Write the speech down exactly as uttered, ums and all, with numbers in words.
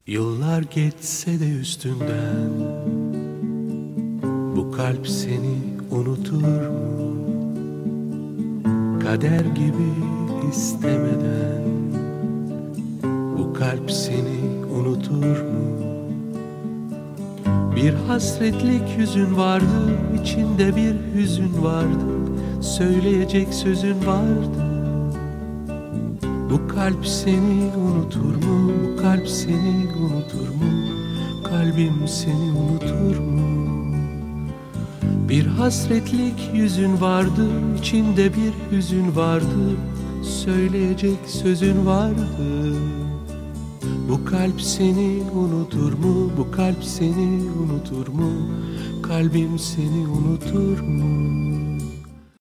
Yıllar geçse de üstünden bu kalp seni unutur mu? Kader gibi istemeden bu kalp seni unutur mu? Bir hasretlik yüzün vardı, içinde bir hüzün vardı, söyleyecek sözün vardı. Bu kalp seni unutur mu? Bu kalp seni unutur mu? Kalbim seni unutur mu? Bir hasretlik yüzün vardı, içinde bir hüzün vardı, söyleyecek sözün vardı. Bu kalp seni unutur mu? Bu kalp seni unutur mu? Kalbim seni unutur mu?